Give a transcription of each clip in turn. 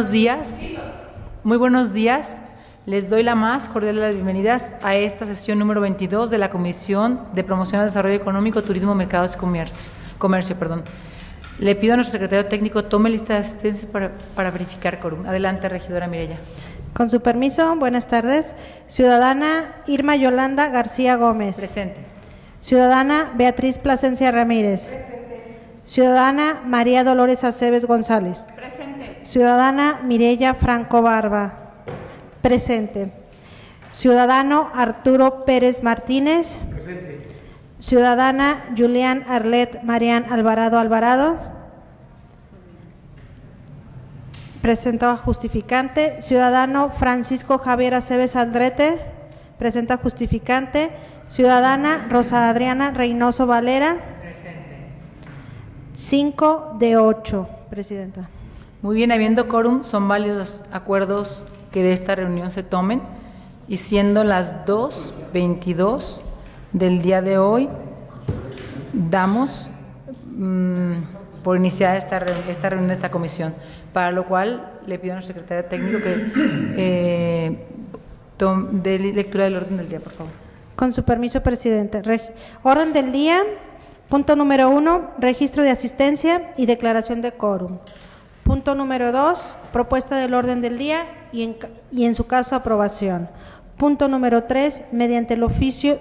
buenos días. Muy buenos días. Les doy la más cordial de las bienvenidas a esta sesión número 22 de la Comisión de Promoción al Desarrollo Económico, Turismo, Mercados y Comercio. Le pido a nuestro secretario técnico tome lista de asistencias para verificar quórum. Adelante, regidora Mireya. Con su permiso, buenas tardes. Ciudadana Irma Yolanda García Gómez. Presente. Ciudadana Beatriz Plasencia Ramírez. Presente. Ciudadana María Dolores Aceves González. Presente. Ciudadana Mireya Franco Barba. Presente. Ciudadano Arturo Pérez Martínez. Presente. Ciudadana Julián Arlet Marián Alvarado Alvarado. Presenta justificante. Ciudadano Francisco Javier Aceves Aldrete. Presenta justificante. Ciudadana Rosa Adriana Reynoso Valera. Presente. 5 de 8, Presidenta. Muy bien, habiendo quórum, son válidos los acuerdos que de esta reunión se tomen, y siendo las 2:22 del día de hoy, damos por iniciada esta reunión de esta comisión, para lo cual le pido a nuestro secretario técnico que dé lectura del orden del día, por favor. Con su permiso, Presidente. Orden del día, punto número 1, registro de asistencia y declaración de quórum. Punto número 2, propuesta del orden del día y en su caso aprobación. Punto número 3, mediante el oficio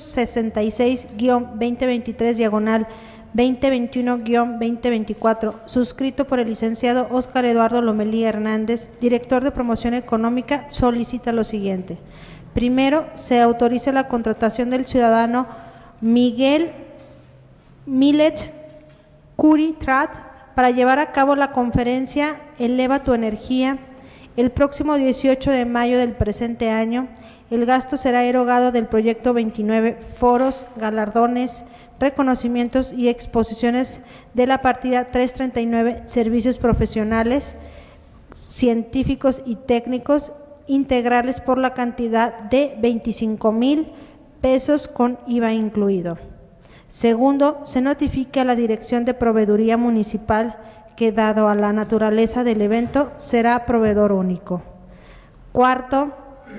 066-2023/2021-2024, suscrito por el licenciado Óscar Eduardo Lomelí Hernández, director de Promoción Económica, solicita lo siguiente. Primero, se autoriza la contratación del ciudadano Miguel Milet Curitrat para llevar a cabo la conferencia Eleva tu Energía el próximo 18 de mayo del presente año. El gasto será erogado del proyecto 29, foros, galardones, reconocimientos y exposiciones de la partida 339, servicios profesionales, científicos y técnicos, integrales por la cantidad de 25,000 pesos con IVA incluido. Segundo, se notifica a la Dirección de Proveeduría Municipal que, dado a la naturaleza del evento, será proveedor único. Cuarto,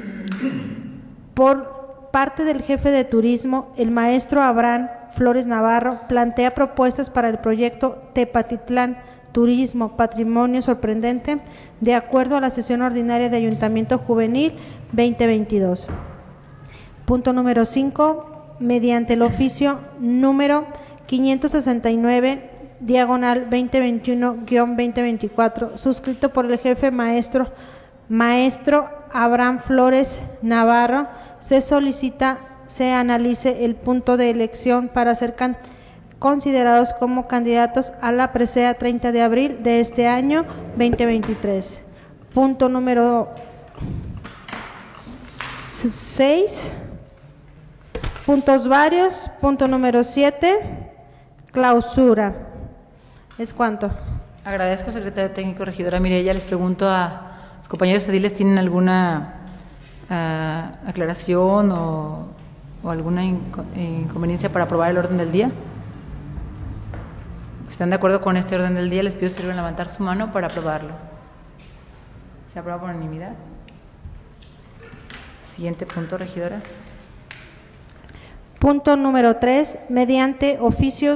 por parte del jefe de turismo, el maestro Abraham Flores Navarro plantea propuestas para el proyecto Tepatitlán Turismo, Patrimonio Sorprendente, de acuerdo a la sesión ordinaria de Ayuntamiento Juvenil 2022. Punto número 5. Mediante el oficio número 569/2021-2024, suscrito por el jefe maestro Abraham Flores Navarro, se solicita se analice el punto de elección para ser considerados como candidatos a la presea 30 de abril de este año 2023. Punto número 6. Puntos varios. Punto número 7, clausura. ¿Es cuánto? Agradezco, secretario técnico, regidora Mireya. Les pregunto a los compañeros ediles, ¿tienen alguna aclaración o alguna inconveniencia para aprobar el orden del día? ¿Están de acuerdo con este orden del día? Les pido sirven levantar su mano para aprobarlo. ¿Se aprueba por unanimidad? Siguiente punto, regidora. Punto número 3, mediante oficio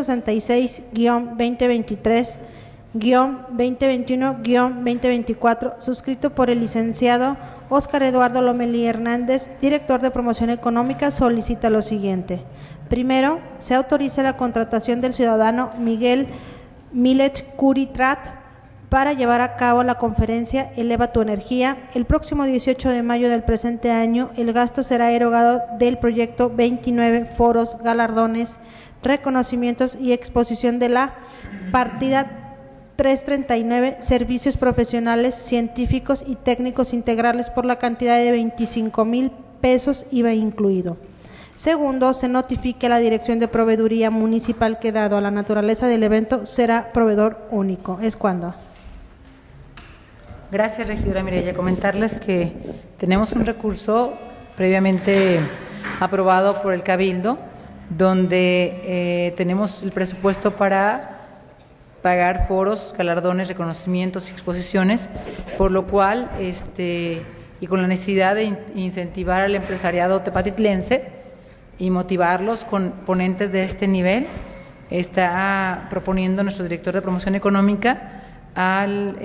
066-2023/2021-2024, suscrito por el licenciado Óscar Eduardo Lomelí Hernández, director de Promoción Económica, solicita lo siguiente. Primero, se autoriza la contratación del ciudadano Miguel Milet Curitrat para llevar a cabo la conferencia Eleva tu Energía el próximo 18 de mayo del presente año. El gasto será erogado del proyecto 29, foros, galardones, reconocimientos y exposición de la partida 339, servicios profesionales, científicos y técnicos integrales por la cantidad de 25,000 pesos IVA incluido. Segundo, se notifique a la Dirección de Proveeduría Municipal que, dado a la naturaleza del evento, será proveedor único. ¿Es cuándo? Gracias, regidora Mireya. Comentarles que tenemos un recurso previamente aprobado por el Cabildo, donde tenemos el presupuesto para pagar foros, galardones, reconocimientos y exposiciones, por lo cual, y con la necesidad de incentivar al empresariado tepatitlense y motivarlos con ponentes de este nivel, está proponiendo nuestro director de promoción económica al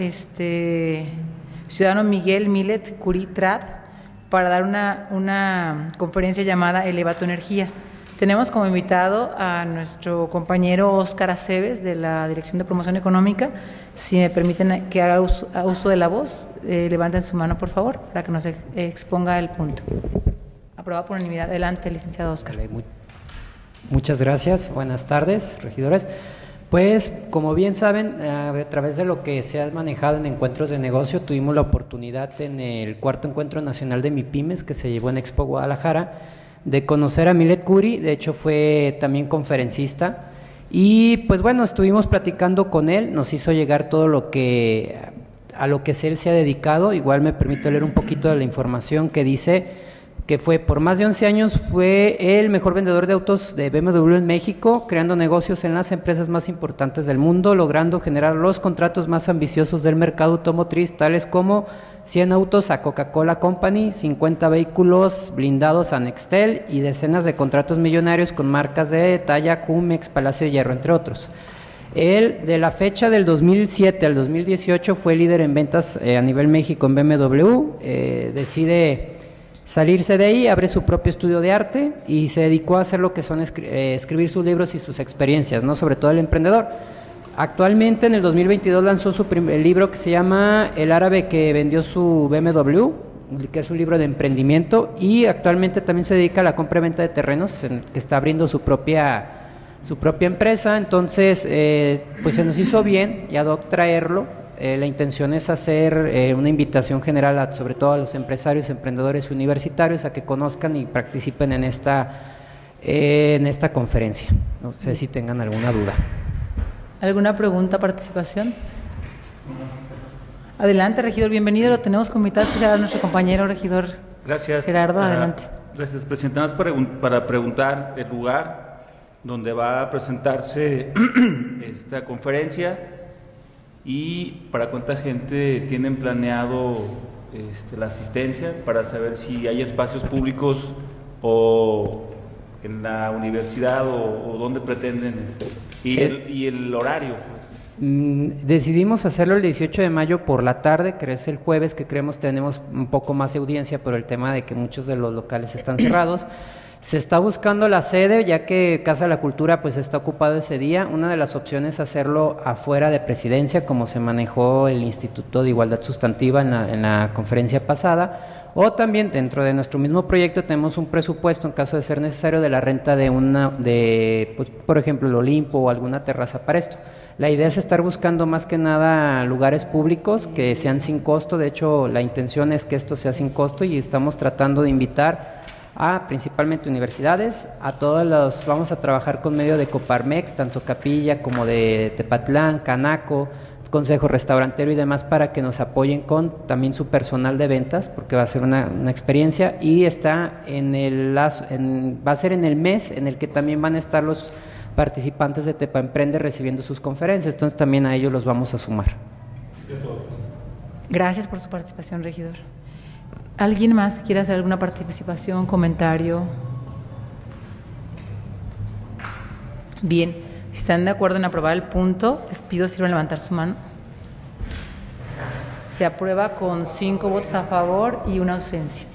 ciudadano Miguel Milet Curitrat para dar una conferencia llamada Eleva tu energía. Tenemos como invitado a nuestro compañero Óscar Aceves de la Dirección de Promoción Económica. Si me permiten que haga uso de la voz, levanten su mano, por favor, para que nos exponga el punto. Aprobado por unanimidad. Adelante, licenciado Óscar. Muchas gracias. Buenas tardes, regidores. Pues, como bien saben, a través de lo que se ha manejado en encuentros de negocio, tuvimos la oportunidad en el cuarto encuentro nacional de MIPYMES que se llevó en Expo Guadalajara, de conocer a Milet Curi. De hecho fue también conferencista y pues bueno, estuvimos platicando con él, nos hizo llegar todo lo que a lo que él se ha dedicado. Igual me permito leer un poquito de la información que dice que fue por más de 11 años fue el mejor vendedor de autos de BMW en México, creando negocios en las empresas más importantes del mundo, logrando generar los contratos más ambiciosos del mercado automotriz, tales como 100 autos a Coca-Cola Company, 50 vehículos blindados a Nextel y decenas de contratos millonarios con marcas de talla Jumex, Palacio de Hierro, entre otros. Él, de la fecha del 2007 al 2018, fue líder en ventas a nivel México en BMW, decide salirse de ahí, abre su propio estudio de arte y se dedicó a hacer lo que son escribir sus libros y sus experiencias, ¿no? Sobre todo el emprendedor. Actualmente, en el 2022, lanzó su primer libro que se llama El árabe que vendió su BMW, que es un libro de emprendimiento, y actualmente también se dedica a la compra y venta de terrenos, que está abriendo su propia empresa. Entonces, pues se nos hizo bien y ad hoc traerlo. La intención es hacer una invitación general sobre todo a los empresarios, emprendedores universitarios a que conozcan y participen en esta conferencia. No sé si tengan alguna duda. ¿Alguna pregunta, participación? Adelante, regidor, bienvenido. Lo tenemos como invitado especial a nuestro compañero regidor. Gracias. Gerardo, adelante. Gracias, presidente. Nada más para preguntar el lugar donde va a presentarse esta conferencia y para cuánta gente tienen planeado la asistencia, para saber si hay espacios públicos o en la universidad o dónde pretenden y el horario, pues. Decidimos hacerlo el 18 de mayo por la tarde, que es el jueves, que creemos tenemos un poco más de audiencia por el tema de que muchos de los locales están cerrados. Se está buscando la sede, ya que Casa de la Cultura pues está ocupado ese día. Una de las opciones es hacerlo afuera de Presidencia, como se manejó el Instituto de Igualdad Sustantiva en la conferencia pasada, o también dentro de nuestro mismo proyecto tenemos un presupuesto, en caso de ser necesario, de la renta pues, por ejemplo, el Olimpo o alguna terraza para esto. La idea es estar buscando más que nada lugares públicos que sean sin costo. De hecho, la intención es que esto sea sin costo y estamos tratando de invitar a principalmente universidades, vamos a trabajar con medio de Coparmex, tanto Capilla como de Tepatlán, Canaco, Consejo Restaurantero y demás, para que nos apoyen con también su personal de ventas, porque va a ser una experiencia, y está va a ser en el mes en el que también van a estar los participantes de Tepa Emprende recibiendo sus conferencias, entonces también a ellos los vamos a sumar. Gracias por su participación, regidor. ¿Alguien más quiere hacer alguna participación, comentario? Bien, si están de acuerdo en aprobar el punto, les pido sirvan levantar su mano. Se aprueba con 5 votos a favor y una ausencia.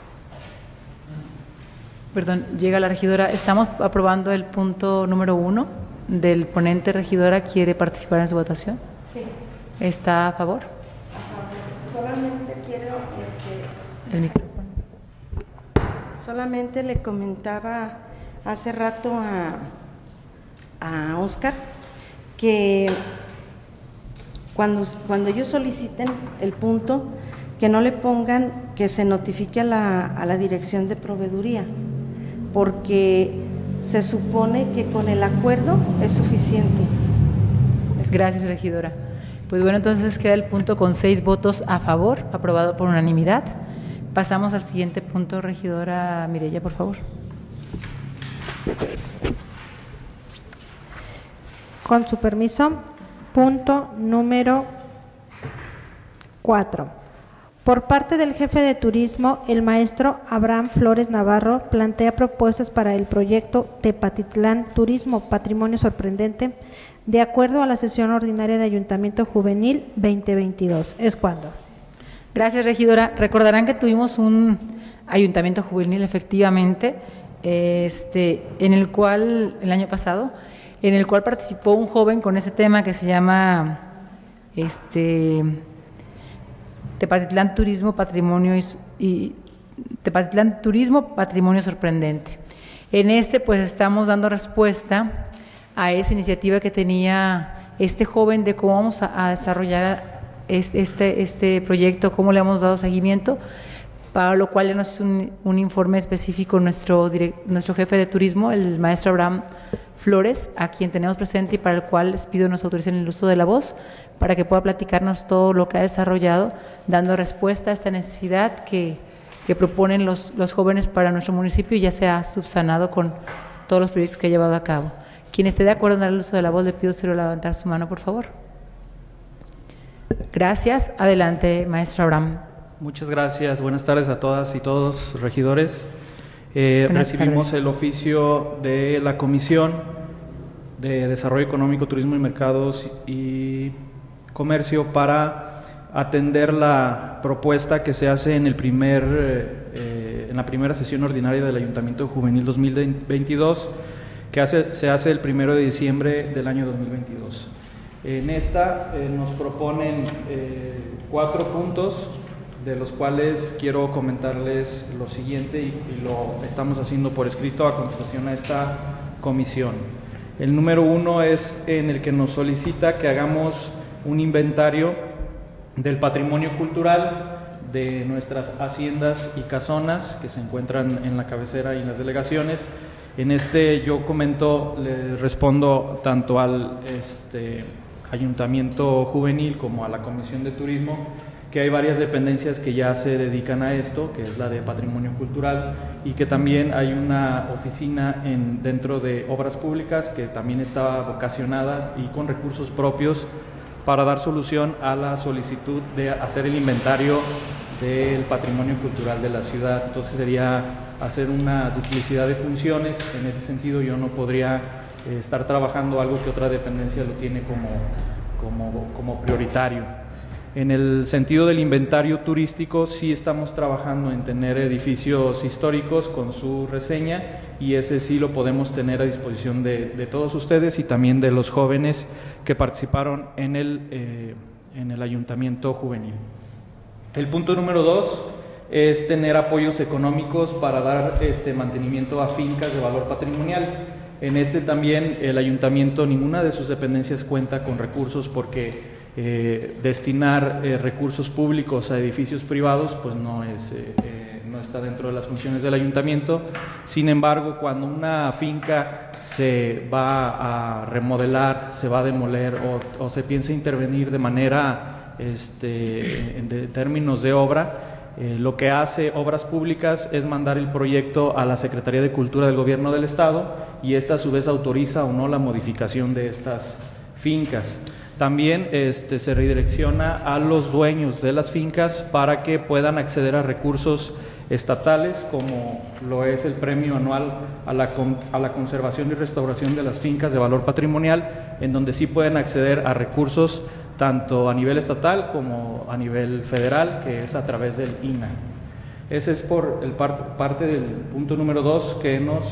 Perdón, llega la regidora. Estamos aprobando el punto número 1 del ponente. Regidora, ¿quiere participar en su votación? Sí. ¿Está a favor? Solamente quiero El micrófono. solamente le comentaba hace rato a Óscar que cuando ellos soliciten el punto, que no le pongan que se notifique a la dirección de proveeduría, porque se supone que con el acuerdo es suficiente. Gracias, regidora. Pues bueno, entonces queda el punto con 6 votos a favor, aprobado por unanimidad. Pasamos al siguiente punto, regidora Mireya, por favor. Con su permiso, Punto número 4. Por parte del jefe de turismo, el maestro Abraham Flores Navarro plantea propuestas para el proyecto Tepatitlán Turismo Patrimonio Sorprendente, de acuerdo a la sesión ordinaria de Ayuntamiento Juvenil 2022. Es cuando. Gracias, regidora. Recordarán que tuvimos un ayuntamiento juvenil, efectivamente, en el cual, el año pasado, en el cual participó un joven con este tema que se llama Tepatitlán Turismo Patrimonio y Tepatitlán Turismo Patrimonio Sorprendente. En pues estamos dando respuesta a esa iniciativa que tenía este joven de cómo vamos a desarrollar este proyecto, cómo le hemos dado seguimiento, para lo cual ya nos hizo un informe específico nuestro jefe de turismo, el maestro Abraham Flores, a quien tenemos presente y para el cual les pido nos autoricen el uso de la voz para que pueda platicarnos todo lo que ha desarrollado, dando respuesta a esta necesidad que proponen los jóvenes para nuestro municipio y ya se ha subsanado con todos los proyectos que ha llevado a cabo. Quien esté de acuerdo en dar el uso de la voz, le pido se lo levantar su mano, por favor. Gracias. Adelante, maestro Abraham. Muchas gracias. Buenas tardes a todas y todos, regidores. Recibimos el oficio de la Comisión de Desarrollo Económico, Turismo y Mercados y Comercio para atender la propuesta que se hace en la primera sesión ordinaria del Ayuntamiento Juvenil 2022, que se hace el 1 de diciembre del año 2022. En esta nos proponen 4 puntos, de los cuales quiero comentarles lo siguiente y lo estamos haciendo por escrito a contestación a esta comisión. El número 1 es en el que nos solicita que hagamos un inventario del patrimonio cultural de nuestras haciendas y casonas que se encuentran en la cabecera y en las delegaciones. En yo le respondo tanto al Ayuntamiento Juvenil como a la Comisión de Turismo, que hay varias dependencias que ya se dedican a esto, que es la de Patrimonio Cultural, y que también hay una oficina dentro de Obras Públicas que también está vocacionada y con recursos propios para dar solución a la solicitud de hacer el inventario del patrimonio cultural de la ciudad. Entonces sería hacer una duplicidad de funciones. En ese sentido yo no podría estar trabajando algo que otra dependencia lo tiene como prioritario. En el sentido del inventario turístico, sí estamos trabajando en tener edificios históricos con su reseña y ese sí lo podemos tener a disposición de todos ustedes y también de los jóvenes que participaron en el Ayuntamiento Juvenil. El punto número 2 es tener apoyos económicos para dar mantenimiento a fincas de valor patrimonial. En también el Ayuntamiento, ninguna de sus dependencias cuenta con recursos porque destinar recursos públicos a edificios privados pues no está dentro de las funciones del ayuntamiento. Sin embargo, cuando una finca se va a remodelar, se va a demoler o se piensa intervenir de manera en términos de obra, lo que hace Obras Públicas es mandar el proyecto a la Secretaría de Cultura del Gobierno del Estado y esta a su vez autoriza o no la modificación de estas fincas. También se redirecciona a los dueños de las fincas para que puedan acceder a recursos estatales, como lo es el premio anual a la conservación y restauración de las fincas de valor patrimonial, en donde sí pueden acceder a recursos tanto a nivel estatal como a nivel federal, que es a través del INAH. Ese es por parte del punto número 2 que nos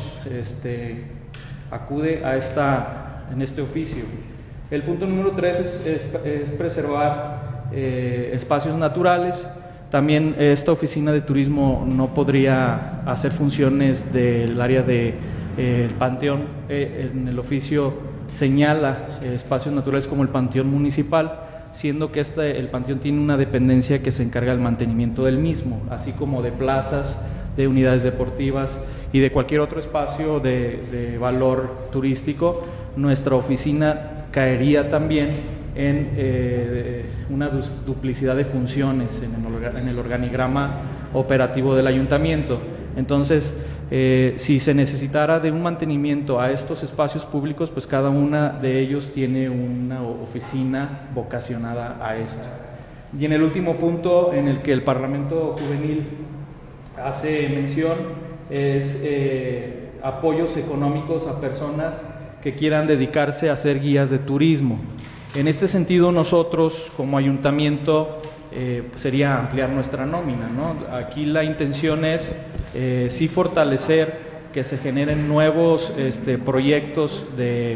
acude en este oficio. El punto número 3 es preservar espacios naturales. También esta oficina de turismo no podría hacer funciones del área del panteón. En el oficio señala espacios naturales como el panteón municipal, siendo que el panteón tiene una dependencia que se encarga del mantenimiento del mismo, así como de plazas, de unidades deportivas y de cualquier otro espacio de valor turístico. Nuestra oficina caería también en una duplicidad de funciones en el organigrama operativo del ayuntamiento. Entonces, Si se necesitara de un mantenimiento a estos espacios públicos, pues cada una de ellos tiene una oficina vocacionada a esto. Y en el último punto en el que el Parlamento Juvenil hace mención es apoyos económicos a personas que quieran dedicarse a ser guías de turismo. En este sentido, nosotros como ayuntamiento sería ampliar nuestra nómina, ¿no? Aquí la intención es sí fortalecer que se generen nuevos proyectos de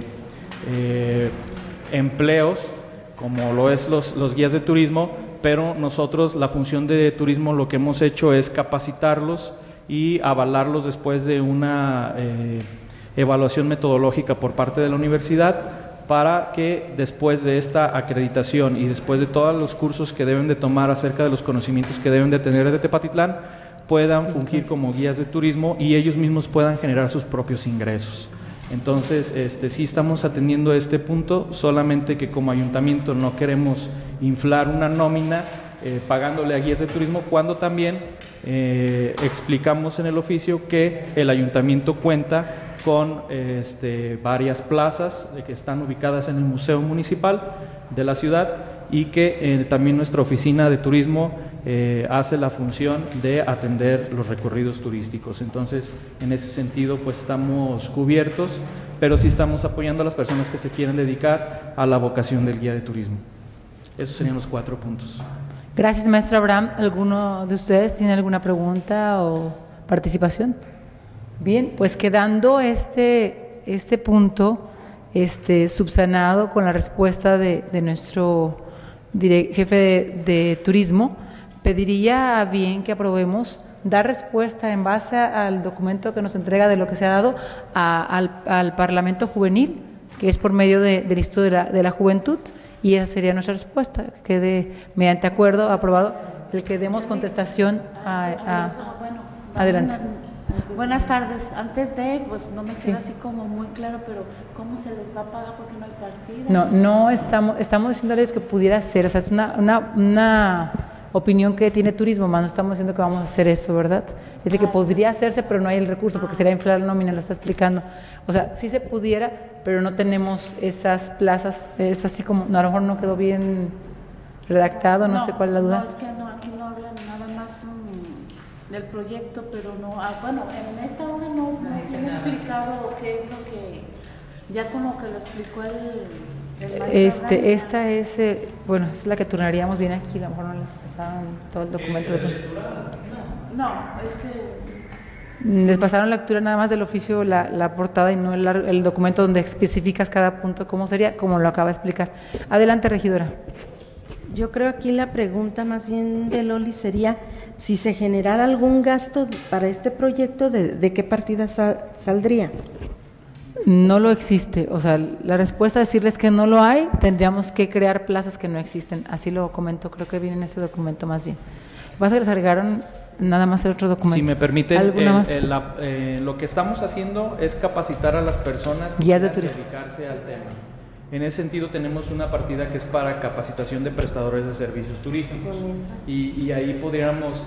empleos, como lo es los guías de turismo, pero nosotros la función de turismo lo que hemos hecho es capacitarlos y avalarlos después de una evaluación metodológica por parte de la universidad, para que después de esta acreditación y después de todos los cursos que deben de tomar acerca de los conocimientos que deben de tener de Tepatitlán, puedan fungir como guías de turismo y ellos mismos puedan generar sus propios ingresos. Entonces, sí estamos atendiendo este punto, solamente que como ayuntamiento no queremos inflar una nómina pagándole a guías de turismo, cuando también explicamos en el oficio que el ayuntamiento cuenta con varias plazas que están ubicadas en el Museo Municipal de la ciudad y que también nuestra oficina de turismo hace la función de atender los recorridos turísticos. Entonces, en ese sentido, pues estamos cubiertos, pero sí estamos apoyando a las personas que se quieren dedicar a la vocación del guía de turismo. Esos serían los 4 puntos. Gracias, maestro Abraham. ¿Alguno de ustedes tiene alguna pregunta o participación? Bien, pues quedando este punto subsanado con la respuesta de nuestro jefe de turismo, pediría a bien que aprobemos dar respuesta en base al documento que nos entrega de lo que se ha dado al Parlamento Juvenil, que es por medio del Instituto de la Juventud, y esa sería nuestra respuesta, que quede mediante acuerdo aprobado el que demos contestación adelante. Buenas tardes. Antes de, pues no me queda así como muy claro, pero ¿cómo se les va a pagar porque no hay partida? No estamos diciéndoles que pudiera ser, o sea, es una opinión que tiene turismo, más no estamos diciendo que vamos a hacer eso, ¿verdad? Es de que podría hacerse, pero no hay el recurso, porque sería inflar la nómina, lo está explicando. O sea, sí se pudiera, pero no tenemos esas plazas, es así como, a lo mejor no quedó bien redactado, no sé cuál es la duda. No, es que no, aquí no hablan nada más del proyecto, pero no, bueno, en esta hora no se han explicado qué es lo que, ya como que lo explicó el maestro Abraham. Esta es, bueno, es la que turnaríamos bien aquí, a lo mejor no les pasaron todo el documento. No, es que les pasaron lectura nada más del oficio, la portada, y no el documento donde especificas cada punto, cómo sería, como lo acaba de explicar. Adelante, regidora. Yo creo aquí la pregunta más bien de Loli sería si se generara algún gasto para este proyecto, ¿de qué partida saldría? No lo existe, o sea, la respuesta a decirles que no lo hay, tendríamos que crear plazas que no existen, así lo comento, creo que viene en este documento más bien. Pasa que les agregaron nada más el otro documento. Si me permiten, más? Lo que estamos haciendo es capacitar a las personas que guías de quieran turismo, dedicarse al tema. En ese sentido tenemos una partida que es para capacitación de prestadores de servicios turísticos y ahí podríamos,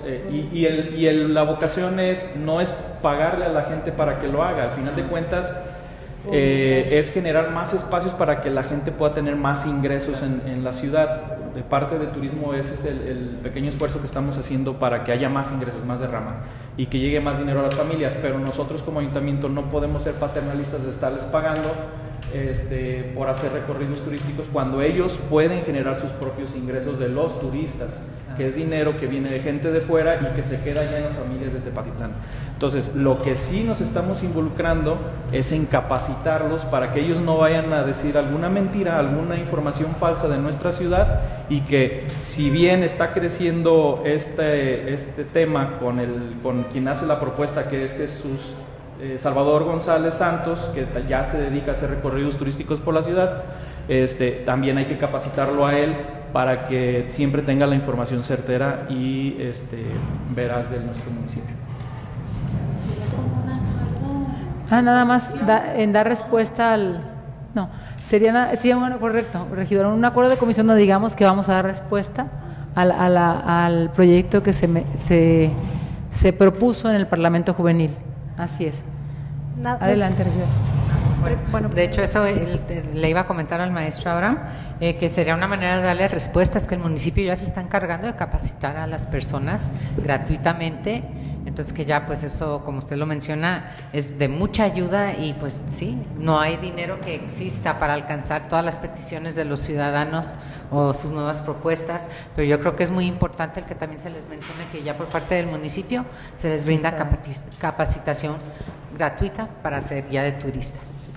la vocación no es pagarle a la gente para que lo haga, al final de cuentas es generar más espacios para que la gente pueda tener más ingresos en la ciudad. De parte de turismo ese es el pequeño esfuerzo que estamos haciendo para que haya más ingresos, más derrama y que llegue más dinero a las familias, pero nosotros como ayuntamiento no podemos ser paternalistas de estarles pagando por hacer recorridos turísticos cuando ellos pueden generar sus propios ingresos de los turistas, que es dinero que viene de gente de fuera y que se queda ya en las familias de Tepatitlán. Entonces, lo que sí nos estamos involucrando es en capacitarlos para que ellos no vayan a decir alguna mentira, alguna información falsa de nuestra ciudad, y que si bien está creciendo este tema con quien hace la propuesta, que es Jesús Salvador González Santos, que ya se dedica a hacer recorridos turísticos por la ciudad, también hay que capacitarlo a él para que siempre tenga la información certera y veraz de nuestro municipio. Nada más en dar respuesta al... No, sería bueno, correcto, regidor, un acuerdo de comisión donde digamos que vamos a dar respuesta al proyecto que se propuso en el Parlamento Juvenil. Así es. Adelante, regidora. Bueno, de hecho, eso le iba a comentar al maestro Abraham, que sería una manera de darle respuestas, que el municipio ya se está encargando de capacitar a las personas gratuitamente, entonces que ya pues eso, como usted lo menciona, es de mucha ayuda y pues sí, no hay dinero que exista para alcanzar todas las peticiones de los ciudadanos o sus nuevas propuestas, pero yo creo que es muy importante el que también se les mencione que ya por parte del municipio se les brinda capacitación gratuita para ser guía de turista.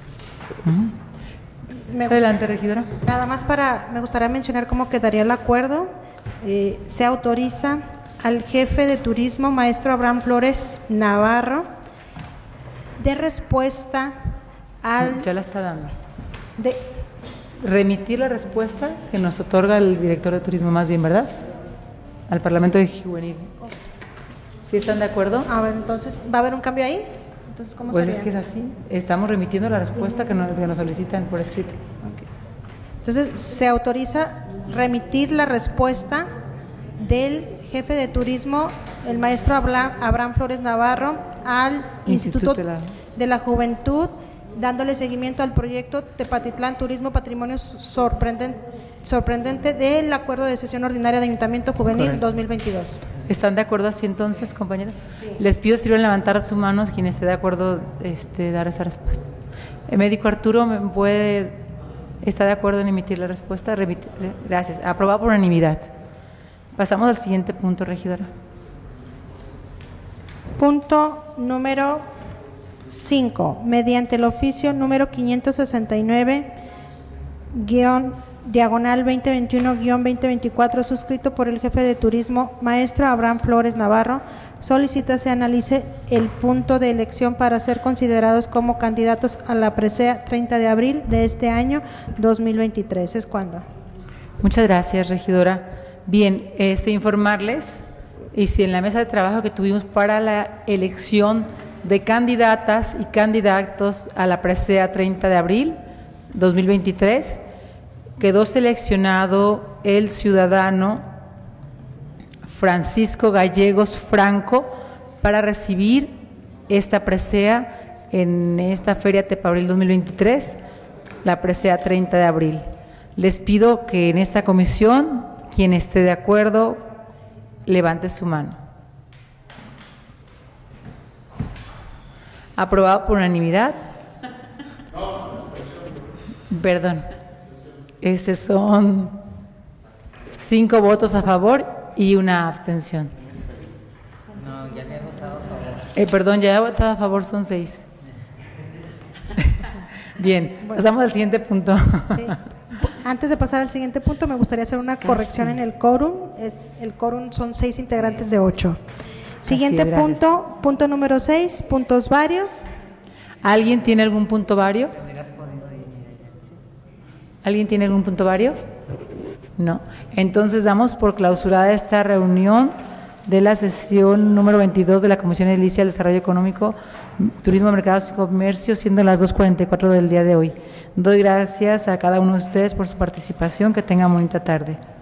Adelante, regidora. Nada más me gustaría mencionar cómo quedaría el acuerdo. Se autoriza al jefe de turismo, maestro Abraham Flores Navarro, de respuesta al… Ya la está dando. Remitir la respuesta que nos otorga el director de turismo, más bien, ¿verdad? Al Parlamento de Juvenil. ¿Sí están de acuerdo? A ver, entonces, ¿va a haber un cambio ahí? Entonces, ¿cómo pues sería? Es que es así, estamos remitiendo la respuesta que nos solicitan por escrito. Okay. Entonces, se autoriza remitir la respuesta del jefe de turismo, el maestro Abraham Flores Navarro, al Instituto de la Juventud, dándole seguimiento al proyecto Tepatitlán Turismo Patrimonio Sorprendente del Acuerdo de Sesión Ordinaria de Ayuntamiento Juvenil. Correcto. 2022. ¿Están de acuerdo así entonces, compañeros? Sí. Les pido si quieren levantar sus manos quien esté de acuerdo dar esa respuesta. El médico Arturo, ¿está de acuerdo en emitir la respuesta? Gracias. Aprobado por unanimidad. Pasamos al siguiente punto, regidora. Punto número 5. Mediante el oficio número 569 diagonal 2021-2024, suscrito por el jefe de turismo, maestro Abraham Flores Navarro, solicita se analice el punto de elección para ser considerados como candidatos a la presea 30 de abril de este año 2023. ¿Es cuándo? Muchas gracias, regidora. Bien, informarles, y si en la mesa de trabajo que tuvimos para la elección de candidatas y candidatos a la presea 30 de abril 2023, quedó seleccionado el ciudadano Francisco Gallegos Franco para recibir esta presea en esta Feria Tepabril 2023, la presea 30 de abril. Les pido que en esta comisión, quien esté de acuerdo, levante su mano. Aprobado por unanimidad. Perdón. Son 5 votos a favor y una abstención. No, ya me he votado a favor. Perdón, ya he votado a favor, son 6. Bien, bueno, pasamos al siguiente punto. Sí. Antes de pasar al siguiente punto, me gustaría hacer una corrección en el quórum. El quórum son 6 integrantes de 8. Siguiente punto, punto número 6, puntos varios. ¿Alguien tiene algún punto vario? ¿Alguien tiene algún punto vario? No. Entonces damos por clausurada esta reunión de la sesión número 22 de la Comisión Edilicia del Desarrollo Económico, Turismo, Mercados y Comercio, siendo las 2:44 del día de hoy. Doy gracias a cada uno de ustedes por su participación. Que tengan bonita tarde.